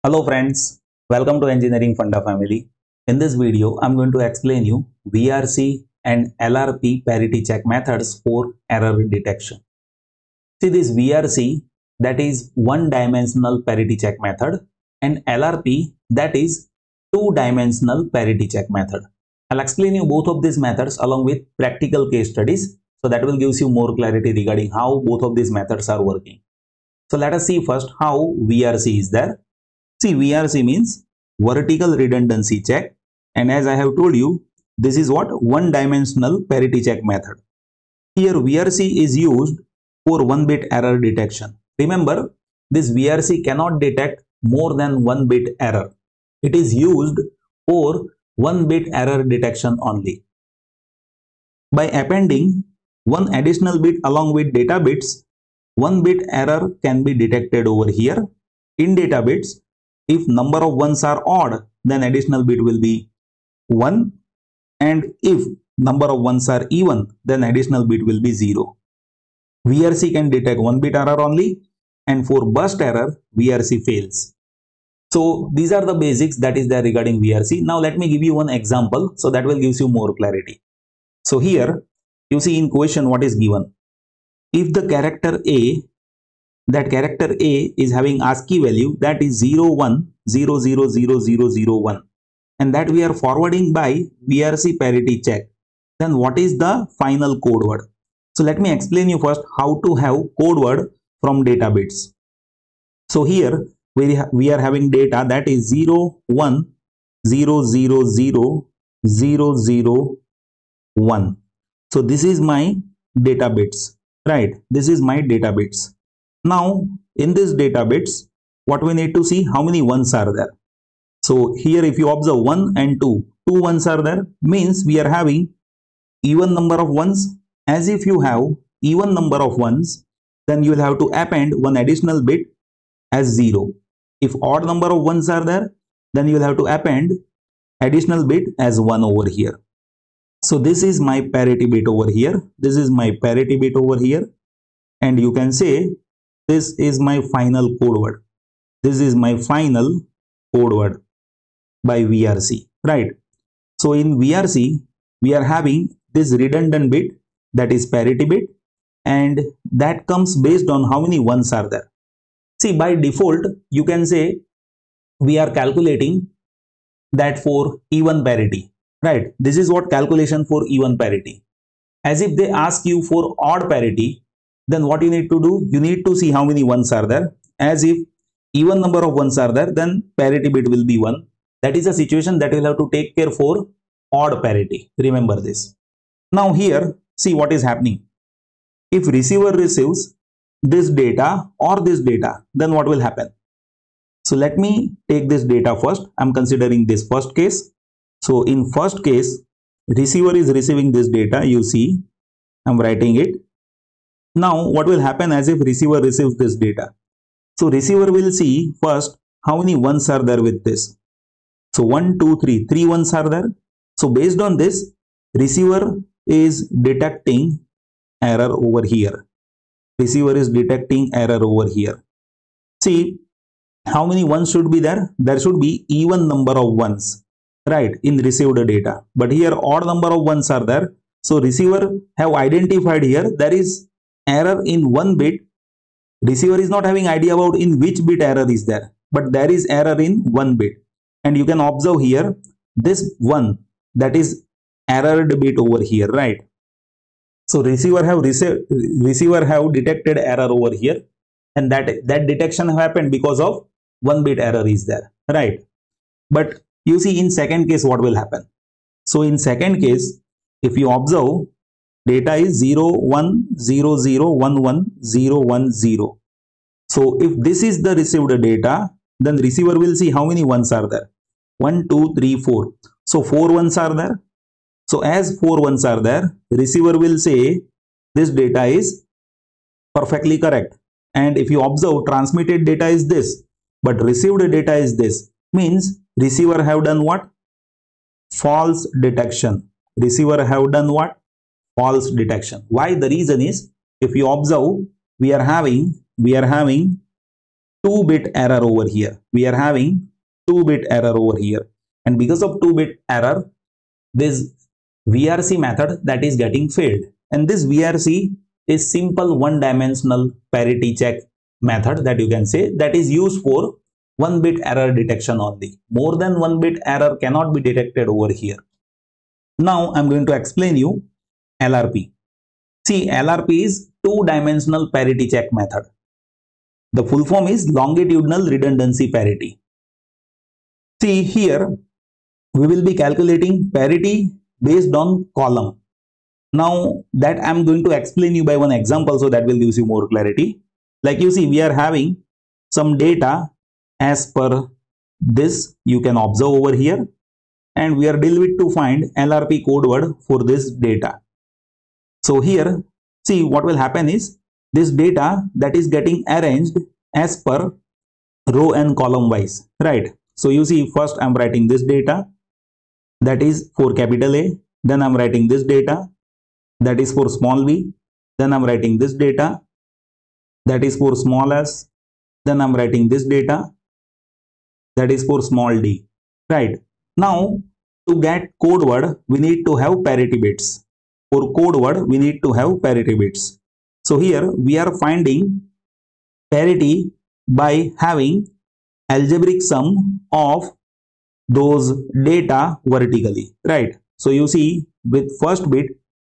Hello friends, welcome to Engineering Funda family. In this video, I'm going to explain you VRC and LRP parity check methods for error detection. See this VRC, that is one dimensional parity check method, and LRP, that is two dimensional parity check method. I'll explain you both of these methods along with practical case studies, so that will give you more clarity regarding how both of these methods are working. So let us see first how VRC is there. See, VRC means vertical redundancy check, and as I have told you, this is what one dimensional parity check method. Here VRC is used for 1-bit error detection. Remember, this VRC cannot detect more than 1-bit error. It is used for 1-bit error detection only. By appending one additional bit along with data bits, 1-bit error can be detected over here. In data bits, if number of ones are odd, then additional bit will be 1, and if number of ones are even, then additional bit will be 0. VRC can detect 1-bit error only, and for burst error, VRC fails. So these are the basics that is there regarding VRC. Now let me give you one example, so that will give you more clarity. So here, you see in question what is given. If the character A, that character A is having ASCII value, that is 01000001, and that we are forwarding by VRC parity check, then what is the final code word? So let me explain you first how to have code word from data bits. So here we are having data that is 01000001. So this is my data bits, right? This is my data bits. Now in this data bits, what we need to see, how many ones are there. So here if you observe 1 and 2 ones are there, means we are having even number of ones. As if you have even number of ones, then you will have to append one additional bit as 0. If odd number of ones are there, then you will have to append additional bit as 1 over here. So this is my parity bit over here, this is my parity bit over here, and you can say this is my final code word. This is my final code word by VRC, right? So in VRC, we are having this redundant bit, that is parity bit, and that comes based on how many ones are there. See, by default, you can say we are calculating that for even parity, right? This is what calculation for even parity. As if they ask you for odd parity, then what you need to do, you need to see how many ones are there. As if even number of ones are there, then parity bit will be 1. That is a situation that will have to take care for odd parity. Remember this. Now here, see what is happening. If receiver receives this data or this data, then what will happen? So let me take this data first. I'm considering this first case. So in first case, receiver is receiving this data. You see, I'm writing it. Now what will happen as if receiver receives this data? So receiver will see first how many ones are there with this. So 1, 2, 3 ones are there. So based on this, receiver is detecting error over here. Receiver is detecting error over here. See, how many ones should be there? There should be even number of ones, right, in received data. But here odd number of ones are there. So receiver have identified here there is error in 1 bit. Receiver is not having idea about in which bit error is there, but there is error in 1 bit. And you can observe here this 1, that is errored bit over here, right? So receiver have detected error over here, and that detection happened because of 1 bit error is there, right? But you see in second case what will happen. So in second case, if you observe, data is 0100111010. So if this is the received data, then receiver will see how many ones are there. 1, 2, 3, 4. So 4 ones are there. So as 4 ones are there, receiver will say this data is perfectly correct. And if you observe, transmitted data is this, but received data is this. Means receiver have done what? False detection. Receiver have done what? False detection. Why? The reason is, if you observe, we are having 2-bit error over here. We are having 2-bit error over here. And because of 2-bit error, this VRC method that is getting failed. And this VRC is simple one-dimensional parity check method that you can say that is used for 1-bit error detection only. More than 1-bit error cannot be detected over here. Now I'm going to explain you LRP. See, LRP is two-dimensional parity check method. The full form is longitudinal redundancy parity. See here, we will be calculating parity based on column. Now that I am going to explain you by one example, so that will give you more clarity. Like you see, we are having some data as per this, you can observe over here, and we are dealing with to find LRP code word for this data. So here, see what will happen is this data that is getting arranged as per row and column wise, right? So you see, first I am writing this data that is for capital A, then I am writing this data that is for small v, then I am writing this data that is for small s, then I am writing this data that is for small d, right? Now to get code word, we need to have parity bits. For code word, we need to have parity bits. So here we are finding parity by having algebraic sum of those data vertically, right? So you see, with first bit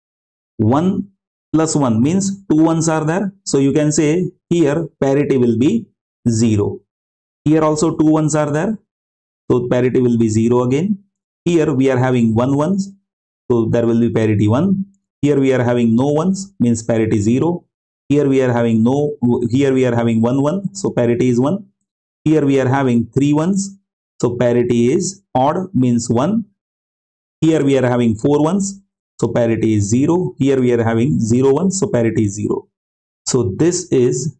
1 plus 1 means 2 ones are there. So you can say here parity will be 0. Here also 2 ones are there. So parity will be 0 again. Here we are having 1 ones. So there will be parity 1. Here we are having no ones, means parity 0. Here we are having here we are having 1 1. So parity is 1. Here we are having 3 ones. So parity is odd, means 1. Here we are having 4 ones. So parity is 0. Here we are having 0 ones. So parity is 0. So this is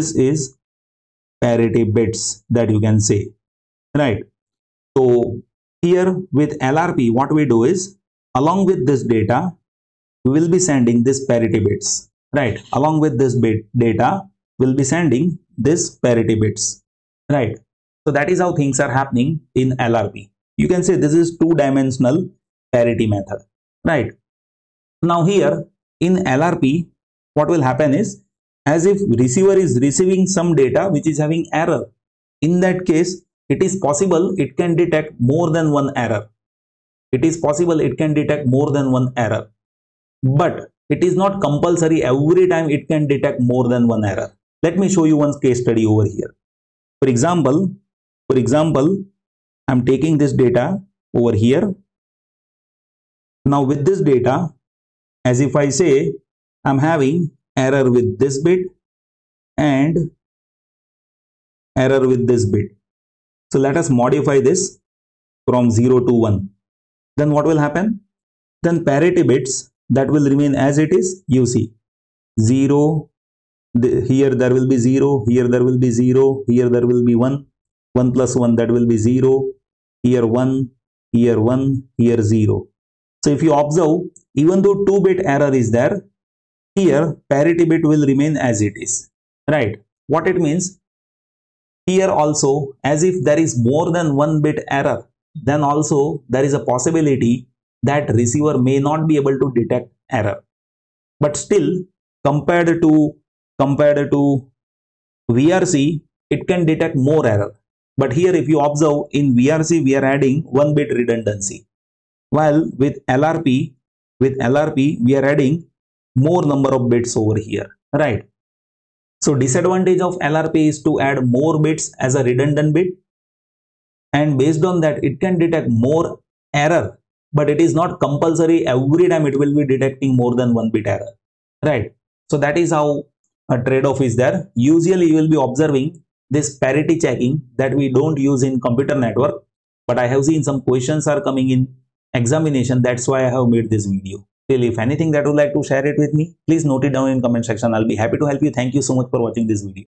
parity bits that you can say, right? So here with LRP, what we do is, along with this data, we will be sending this parity bits, right? Along with this bit data, we'll be sending this parity bits, right? So that is how things are happening in LRP. You can say this is two-dimensional parity method, right? Now here in LRP, what will happen is, as if receiver is receiving some data which is having error. In that case, it is possible it can detect more than one error. It is possible it can detect more than one error. But it is not compulsory every time it can detect more than one error. Let me show you one case study over here. For example, I'm taking this data over here. Now with this data, as if I say, I'm having error with this bit and error with this bit. So let us modify this from 0 to 1. Then what will happen? Then parity bits that will remain as it is. You see 0, here there will be 0, here there will be 0, here there will be 1, 1 plus 1, that will be 0, here 1, here 1, here 0. So if you observe, even though 2-bit error is there, here parity bit will remain as it is, right? What it means? Here also, as if there is more than 1-bit error, then also there is a possibility that receiver may not be able to detect error. But still, compared to VRC, it can detect more error. But here if you observe, in VRC we are adding 1-bit redundancy, while with LRP we are adding more number of bits over here, right? So disadvantage of LRP is to add more bits as a redundant bit, and based on that it can detect more error, but it is not compulsory every time it will be detecting more than 1-bit error, right? So that is how a trade-off is there. Usually you will be observing this parity checking that we don't use in computer network, but I have seen some questions are coming in examination. That's why I have made this video. Still, if anything that you would like to share it with me, please note it down in comment section. I'll be happy to help you. Thank you so much for watching this video.